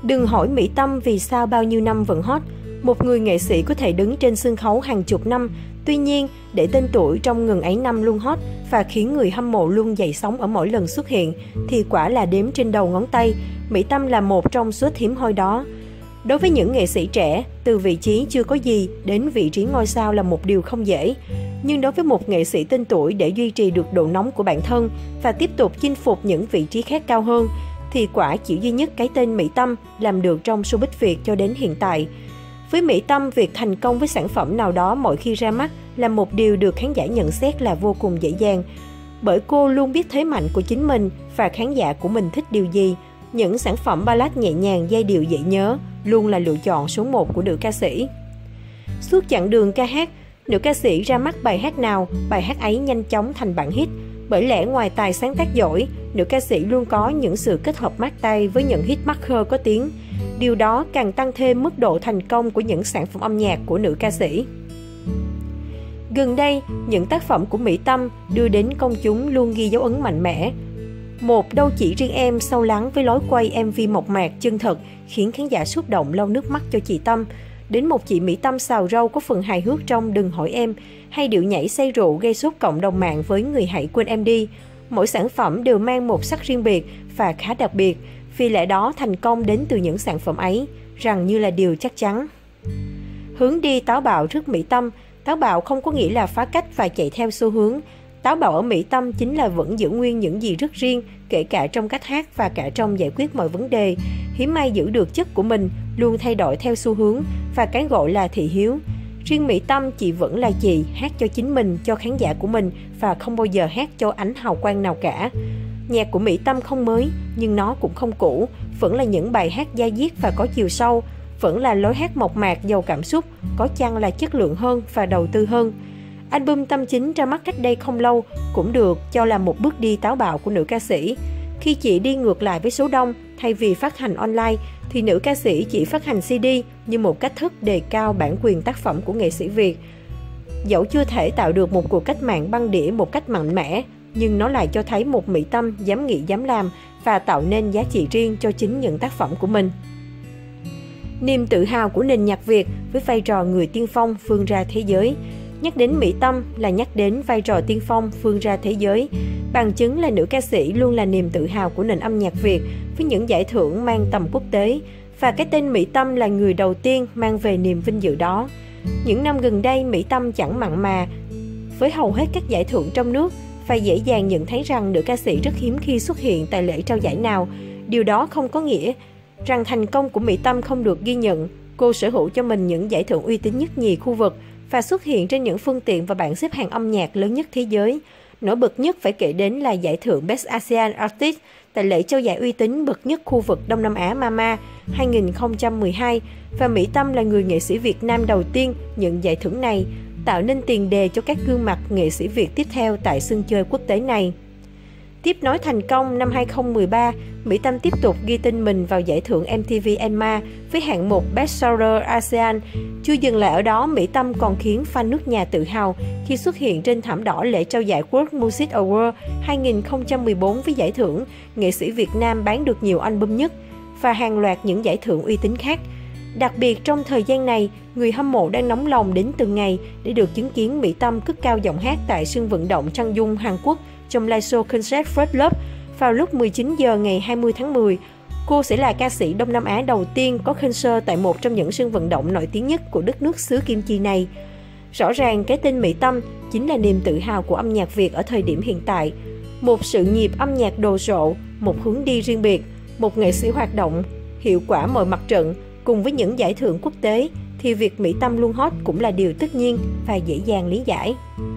Đừng hỏi Mỹ Tâm vì sao bao nhiêu năm vẫn hot. Một người nghệ sĩ có thể đứng trên sân khấu hàng chục năm, tuy nhiên để tên tuổi trong ngần ấy năm luôn hot và khiến người hâm mộ luôn dậy sóng ở mỗi lần xuất hiện thì quả là đếm trên đầu ngón tay. Mỹ Tâm là một trong số hiếm hoi đó. Đối với những nghệ sĩ trẻ, từ vị trí chưa có gì đến vị trí ngôi sao là một điều không dễ. Nhưng đối với một nghệ sĩ tên tuổi để duy trì được độ nóng của bản thân và tiếp tục chinh phục những vị trí khác cao hơn, thì quả chỉ duy nhất cái tên Mỹ Tâm làm được trong showbiz Việt cho đến hiện tại. Với Mỹ Tâm, việc thành công với sản phẩm nào đó mỗi khi ra mắt là một điều được khán giả nhận xét là vô cùng dễ dàng. Bởi cô luôn biết thế mạnh của chính mình và khán giả của mình thích điều gì. Những sản phẩm ballad nhẹ nhàng, giai điệu dễ nhớ luôn là lựa chọn số 1 của nữ ca sĩ. Suốt chặng đường ca hát, nữ ca sĩ ra mắt bài hát nào, bài hát ấy nhanh chóng thành bản hit. Bởi lẽ ngoài tài sáng tác giỏi, nữ ca sĩ luôn có những sự kết hợp mát tay với những hit maker có tiếng. Điều đó càng tăng thêm mức độ thành công của những sản phẩm âm nhạc của nữ ca sĩ. Gần đây, những tác phẩm của Mỹ Tâm đưa đến công chúng luôn ghi dấu ấn mạnh mẽ. Một Đâu Chỉ Riêng Em sâu lắng với lối quay MV mộc mạc chân thật khiến khán giả xúc động lau nước mắt cho chị Tâm. Đến một chị Mỹ Tâm xào rau có phần hài hước trong Đừng Hỏi Em, hay điệu nhảy say rượu gây sốt cộng đồng mạng với Người Hãy Quên Em Đi. Mỗi sản phẩm đều mang một sắc riêng biệt và khá đặc biệt, vì lẽ đó thành công đến từ những sản phẩm ấy, rằng như là điều chắc chắn. Hướng đi táo bạo trước Mỹ Tâm. Táo bạo không có nghĩa là phá cách và chạy theo xu hướng. Táo bạo ở Mỹ Tâm chính là vẫn giữ nguyên những gì rất riêng, kể cả trong cách hát và cả trong giải quyết mọi vấn đề. Hiếm ai giữ được chất của mình, luôn thay đổi theo xu hướng và cái gọi là thị hiếu. Riêng Mỹ Tâm, chị vẫn là chị, hát cho chính mình, cho khán giả của mình và không bao giờ hát cho ánh hào quang nào cả. Nhạc của Mỹ Tâm không mới, nhưng nó cũng không cũ, vẫn là những bài hát da diết và có chiều sâu, vẫn là lối hát mộc mạc, giàu cảm xúc, có chăng là chất lượng hơn và đầu tư hơn. Album Tâm Chính ra mắt cách đây không lâu cũng được cho là một bước đi táo bạo của nữ ca sĩ. Khi chị đi ngược lại với số đông, thay vì phát hành online, thì nữ ca sĩ chỉ phát hành CD như một cách thức đề cao bản quyền tác phẩm của nghệ sĩ Việt. Dẫu chưa thể tạo được một cuộc cách mạng băng đĩa một cách mạnh mẽ, nhưng nó lại cho thấy một Mỹ Tâm dám nghĩ dám làm và tạo nên giá trị riêng cho chính những tác phẩm của mình. Niềm tự hào của nền nhạc Việt với vai trò người tiên phong vươn ra thế giới. Nhắc đến Mỹ Tâm là nhắc đến vai trò tiên phong vươn ra thế giới. Bằng chứng là nữ ca sĩ luôn là niềm tự hào của nền âm nhạc Việt với những giải thưởng mang tầm quốc tế. Và cái tên Mỹ Tâm là người đầu tiên mang về niềm vinh dự đó. Những năm gần đây, Mỹ Tâm chẳng mặn mà với hầu hết các giải thưởng trong nước và dễ dàng nhận thấy rằng nữ ca sĩ rất hiếm khi xuất hiện tại lễ trao giải nào. Điều đó không có nghĩa rằng thành công của Mỹ Tâm không được ghi nhận. Cô sở hữu cho mình những giải thưởng uy tín nhất nhì khu vực và xuất hiện trên những phương tiện và bảng xếp hạng âm nhạc lớn nhất thế giới. Nổi bật nhất phải kể đến là giải thưởng Best ASEAN Artist tại lễ trao giải uy tín bậc nhất khu vực Đông Nam Á MAMA 2012 và Mỹ Tâm là người nghệ sĩ Việt Nam đầu tiên nhận giải thưởng này, tạo nên tiền đề cho các gương mặt nghệ sĩ Việt tiếp theo tại sân chơi quốc tế này. Tiếp nối thành công, năm 2013, Mỹ Tâm tiếp tục ghi tên mình vào giải thưởng MTV EMA với hạng mục Best Seller ASEAN. Chưa dừng lại ở đó, Mỹ Tâm còn khiến fan nước nhà tự hào khi xuất hiện trên thảm đỏ lễ trao giải World Music Award 2014 với giải thưởng nghệ sĩ Việt Nam bán được nhiều album nhất và hàng loạt những giải thưởng uy tín khác. Đặc biệt trong thời gian này, người hâm mộ đang nóng lòng đến từng ngày để được chứng kiến Mỹ Tâm cất cao giọng hát tại sân vận động Trang Dung, Hàn Quốc trong live show concert First Love vào lúc 19 giờ ngày 20 tháng 10. Cô sẽ là ca sĩ Đông Nam Á đầu tiên có concert tại một trong những sân vận động nổi tiếng nhất của đất nước xứ Kim Chi này. Rõ ràng cái tên Mỹ Tâm chính là niềm tự hào của âm nhạc Việt ở thời điểm hiện tại. Một sự nghiệp âm nhạc đồ sộ, một hướng đi riêng biệt, một nghệ sĩ hoạt động hiệu quả mọi mặt trận cùng với những giải thưởng quốc tế thì việc Mỹ Tâm luôn hot cũng là điều tất nhiên và dễ dàng lý giải.